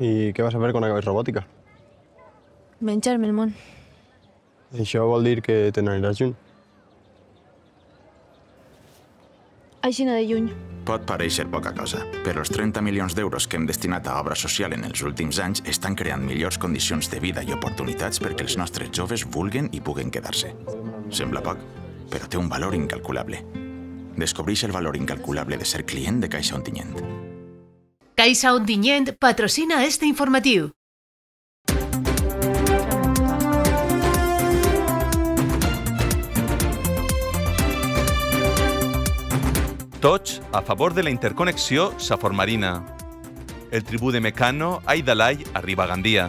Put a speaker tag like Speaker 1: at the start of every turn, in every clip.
Speaker 1: I què vas a fer quan acabis robòtica?
Speaker 2: Menjar-me el món.
Speaker 1: Això vol dir que te n'aniràs lluny.
Speaker 2: Aixina de lluny.
Speaker 3: Pot parèixer poca cosa, però els 30 milions d'euros que hem destinat a obra social en els últims anys estan creant millors condicions de vida i oportunitats perquè els nostres joves vulguen i puguen quedar-se. Sembla poc, però té un valor incalculable. Descobreix el valor incalculable de ser client de Caixa Ontinyent.
Speaker 4: Caixa Ontinyent patrocina este informatiu.
Speaker 5: Tots a favor de la interconnexió Safor-Marina. El tribú de Mecano, Aidalay, arriba a Gandia.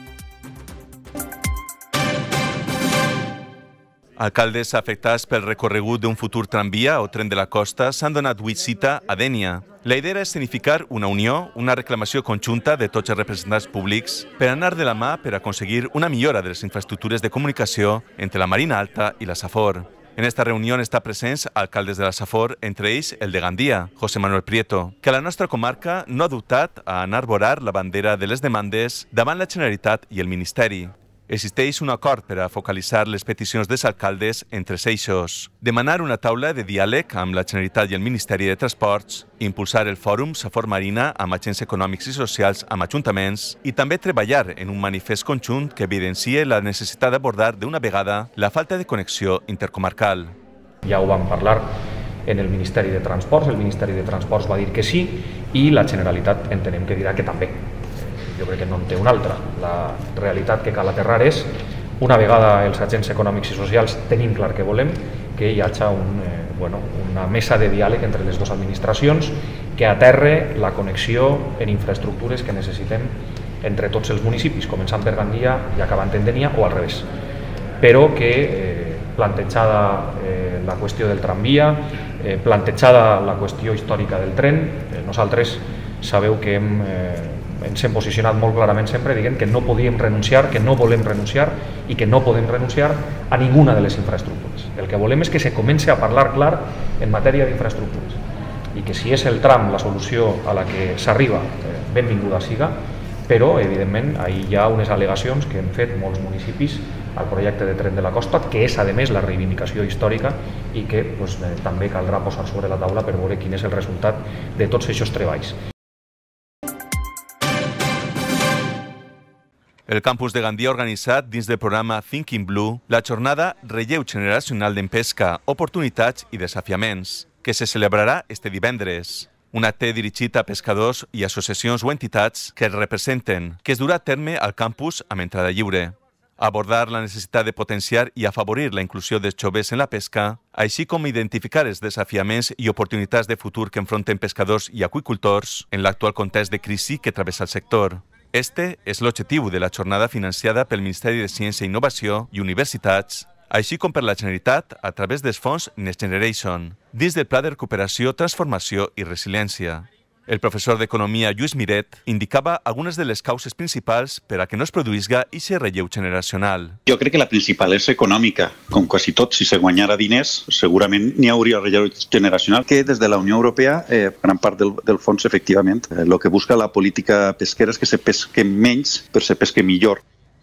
Speaker 5: Alcaldes afectats pel recorregut d'un futur tramvia o tren de la costa s'han donat avui cita a Dénia. La idea era escenificar una unió, una reclamació conjunta de tots els representants públics per anar de la mà per aconseguir una millora de les infraestructures de comunicació entre la Marina Alta i la Safor. En esta reunión está presents alcaldes de la Safor, entre ells el de Gandia, José Manuel Prieto, que a la nostra comarca no ha dubtat a enarborar la bandera de les demandes davant la Generalitat i el Ministeri. Existeix un acord per a focalitzar les peticions dels alcaldes entre eixos, demanar una taula de diàleg amb la Generalitat i el Ministeri de Transports, impulsar el fòrum Safor-Marina amb agents econòmics i socials amb ajuntaments i també treballar en un manifest conjunt que evidencie la necessitat d'abordar d'una vegada la falta de connexió intercomarcal.
Speaker 6: Ja ho vam parlar en el Ministeri de Transports, el Ministeri de Transports va dir que sí i la Generalitat entenem que dirà que també. Jo crec que no en té una altra. La realitat que cal aterrar és, una vegada els agents econòmics i socials tenim clar que volem, que hi hagi una mesa de diàleg entre les dues administracions que aterre la connexió en infraestructures que necessitem entre tots els municipis, començant per Gandia i acabant en Dénia o al revés. Però que plantejada la qüestió del tramvia, plantejada la qüestió històrica del tren, nosaltres sabeu que ens hem posicionat molt clarament sempre dient que no podíem renunciar, que no volem renunciar i que no podem renunciar a ninguna de les infraestructures. El que volem és que se comenci a parlar clar en matèria d'infraestructures i que si és el tram la solució a la que s'arriba, benvinguda siga, però evidentment hi ha unes al·legacions que han fet molts municipis al projecte de tren de la costa, que és a més la reivindicació històrica i que també caldrà posar sobre la taula per veure quin és el resultat de tots aquests treballs.
Speaker 5: El campus de Gandia ha organitzat, dins del programa Thinking Blue, la jornada Relleu Generacional d'Empesca, Oportunitats i Desafiaments, que se celebrarà este divendres. Un acte dirigit a pescadors i associacions o entitats que el representen, que es durà a terme al campus amb entrada lliure. Abordar la necessitat de potenciar i afavorir la inclusió dels joves en la pesca, així com identificar els desafiaments i oportunitats de futur que enfronten pescadors i aqüicultors en l'actual context de crisi que travessa el sector. Este és l'objectiu de la jornada financiada pel Ministeri de Ciència i Innovació i Universitats, així com per la Generalitat a través dels fons Next Generation, dins del Pla de Recuperació, Transformació i Resiliència. El professor d'Economia Lluís Miret indicava algunes de les causes principals per a que no es produïsca aquest relleu generacional.
Speaker 7: Jo crec que la principal és econòmica. Com quasi tot, si se guanyara diners, segurament n'hi hauria relleu generacional, que des de la Unió Europea, gran part del fons, efectivament, el que busca la política pesquera és que se pesque menys per se pesque millor.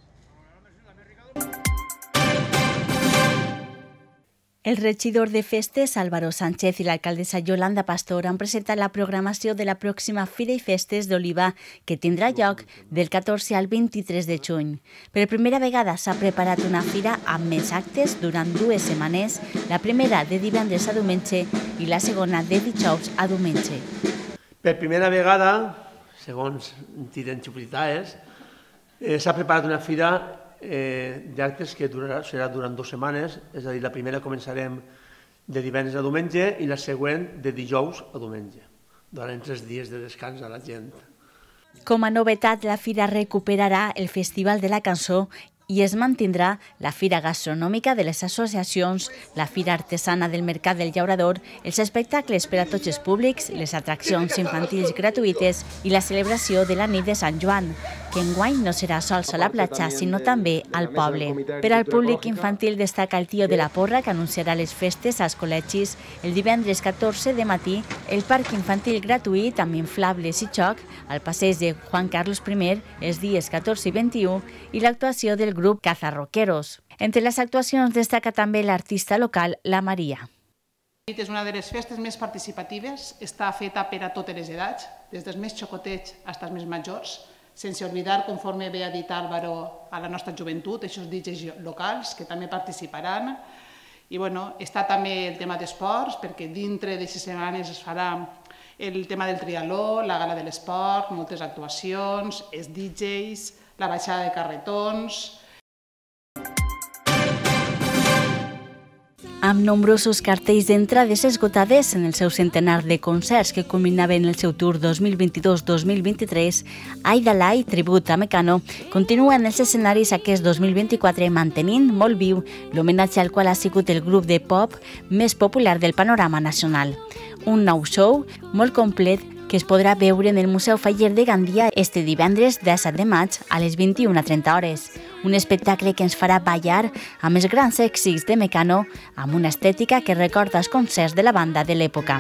Speaker 8: El regidor de Festes, Álvaro Sánchez, i l'alcaldessa Yolanda Pastor han presentat la programació de la pròxima Fira i Festes d'Oliva, que tindrà lloc del 14 al 23 de juny. Per primera vegada s'ha preparat una fira amb més actes durant 2 setmanes, la primera de divendres a diumenge i la segona de dijous a diumenge.
Speaker 9: Per primera vegada, segons tiren xupritades, s'ha preparat una fira d'actes que serà durant 2 setmanes, és a dir, la primera començarem de divendres a diumenge i la següent de dijous a diumenge. Donarem 3 dies de descans a la gent.
Speaker 8: Com a novetat, la fira recuperarà el Festival de la Cançó i es mantindrà la Fira Gastronòmica de les Associacions, la Fira Artesana del Mercat del Llaurador, els espectacles per a tots els públics, les atraccions infantils gratuïtes i la celebració de la nit de Sant Joan. que enguany no serà sols a la platja, sinó també al poble. Per al públic infantil destaca el Tio de la Porra, que anunciarà les festes als col·legis el divendres 14 de matí, el parc infantil gratuït amb inflables i xoc al passeig de Juan Carlos I els dies 14 i 21 i l'actuació del grup Cazarroqueros. Entre les actuacions destaca també l'artista local La Maria.
Speaker 10: És una de les festes més participatives, està feta per a totes les edats, des dels més xocotets fins als més majors, sense oblidar, conforme ve a dit Álvaro, a la nostra joventut, aquests DJs locals que també participaran. I està també el tema d'esports, perquè dintre d'aquestes setmanes es farà el tema del triatló, la gala de l'esport, moltes actuacions, els DJs, la baixada de carretons.
Speaker 8: Amb nombrosos cartells d'entrades esgotades en el seu centenar de concerts que culminaven el seu tour 2022-2023, Aidalai, tribut a Mecano, continua en els escenaris aquest 2024 mantenint molt viu l'homenatge al qual ha sigut el grup de pop més popular del panorama nacional. Un nou show molt complet que es podrà veure en el Museu Faller de Gandia este divendres 17 de maig a les 21:30 hores. Un espectacle que ens farà ballar amb els grans èxits de Mecano amb una estètica que recorda els concerts de la banda de l'època.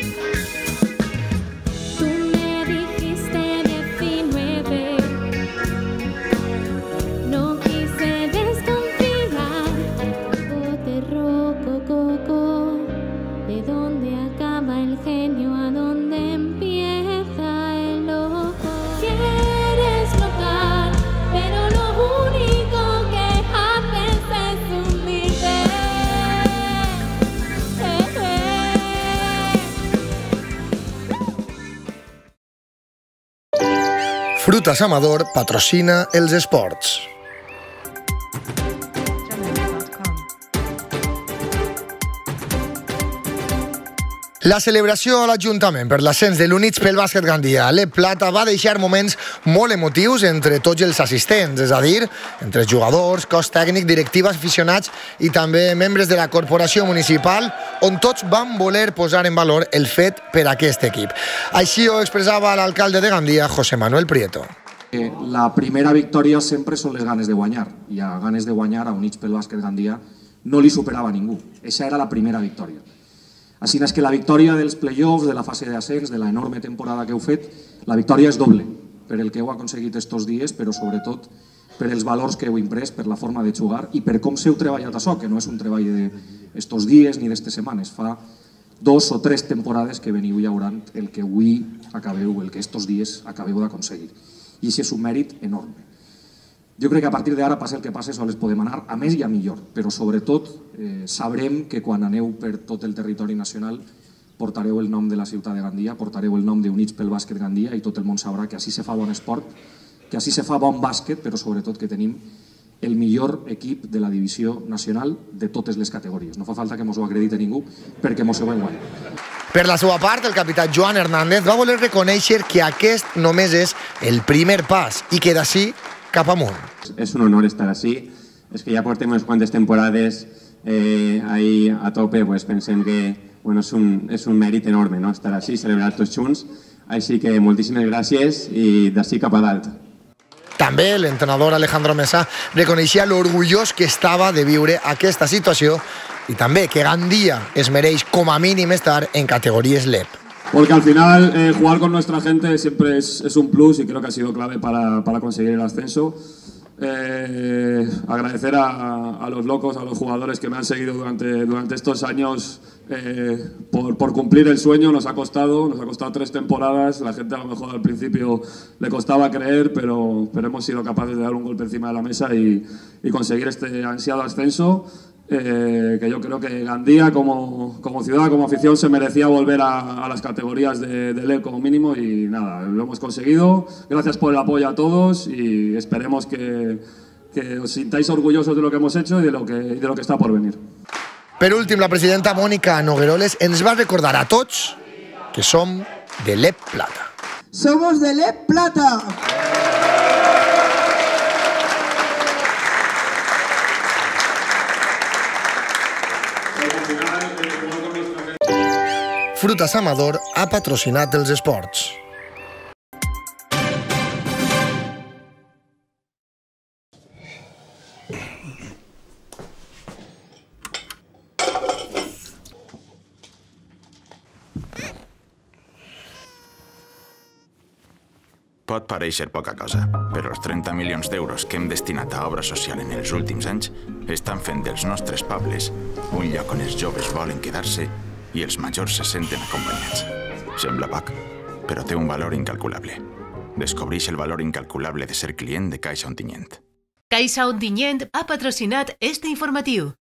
Speaker 11: Frutas Amador patrocina els esports. La celebració a l'Ajuntament per l'ascens de l'Units pel Bàsquet Gandia a l'Ep Plata va deixar moments molt emotius entre tots els assistents, és a dir, entre jugadors, cos tècnic, directives, aficionats i també membres de la corporació municipal, on tots van voler posar en valor el fet per a aquest equip. Així ho expressava l'alcalde de Gandia, José Manuel Prieto.
Speaker 6: La primera victòria sempre són les ganes de guanyar, i a ganes de guanyar a Units pel Bàsquet Gandia no li superava ningú. Aquesta era la primera victòria. Així és que la victòria dels play-offs, de la fase d'ascens, de l'enorme temporada que heu fet, la victòria és doble, per el que heu aconseguit estos dies, però sobretot per els valors que heu imprès, per la forma de jugar i per com s'heu treballat això, que no és un treball d'estos dies ni d'estes setmanes. Fa 2 o 3 temporades que veniu llaurant el que avui acabeu, el que estos dies acabeu d'aconseguir. I això és un mèrit enorme. Jo crec que a partir d'ara, passi el que passi, sols podem anar a més i a millor, però sobretot sabrem que quan aneu per tot el territori nacional portareu el nom de la ciutat de Gandia, portareu el nom d'Units pel Bàsquet Gandia i tot el món sabrà que així se fa bon esport, que així se fa bon bàsquet, però sobretot que tenim el millor equip de la divisió nacional de totes les categories. No fa falta que mos ho acredite ningú perquè mos ho hem guanyat.
Speaker 11: Per la seva part, el capità Joan Hernández va voler reconèixer que aquest només és el primer pas i que d'ací cap amunt.
Speaker 12: Es un honor estar así. Es que ya portem unas cuantas temporades ahí a tope, pues pensem que és un mèrit enorme, no? Estar així, celebrar tots junts. Així que moltíssimes gràcies i d'ací cap a dalt.
Speaker 11: També l'entrenador Alejandro Mesa reconeixia l'orgullós que estava de viure aquesta situació i també que Gandia es mereix com a mínim estar en categories LEP.
Speaker 13: Porque al final jugar con nuestra gente siempre es un plus y creo que ha sido clave para conseguir el ascenso. Agradecer a los locos, a los jugadores que me han seguido durante estos años por cumplir el sueño. Nos ha costado 3 temporadas. La gente a lo mejor al principio le costaba creer, pero hemos sido capaces de dar un golpe encima de la mesa y conseguir este ansiado ascenso. Que yo creo que Gandia como ciudad, como afición, se merecía volver a las categorías de LEP como mínimo y nada, lo hemos conseguido. Gracias por el apoyo a todos y esperemos que os sintáis orgullosos de lo que hemos hecho y de lo que está por venir.
Speaker 11: Per últim, la presidenta Mónica Nogueroles ens va recordar a tots que som de LEP Plata.
Speaker 14: Somos de LEP Plata.
Speaker 11: Frutas Amador ha patrocinat els esports.
Speaker 3: Pot parèixer poca cosa, però els 30 milions d'euros que hem destinat a obra social en els últims anys estan fent dels nostres pobles un lloc on els joves volen quedar-se i els majors se senten acompanyats. Sembla poc, però té un valor incalculable. Descobreix el valor incalculable de ser client de Caixa Ontinyent.
Speaker 4: Caixa Ontinyent ha patrocinat este informatiu.